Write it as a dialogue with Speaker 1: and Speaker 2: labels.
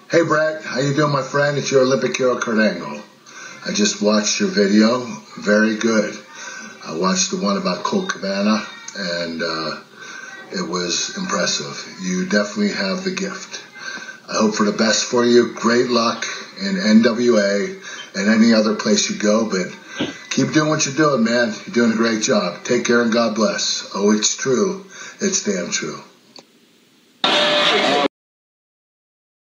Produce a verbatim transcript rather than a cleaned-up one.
Speaker 1: Hey Brett, how you doing, my friend? It's your Olympic hero, Kurt Angle. I just watched your video. Very good. I watched the one about Colt Cabana, and uh, it was impressive. You definitely have the gift. I hope for the best for you. Great luck in N W A and any other place you go, but keep doing what you're doing, man. You're doing a great job. Take care and God bless. Oh, it's true. It's damn true.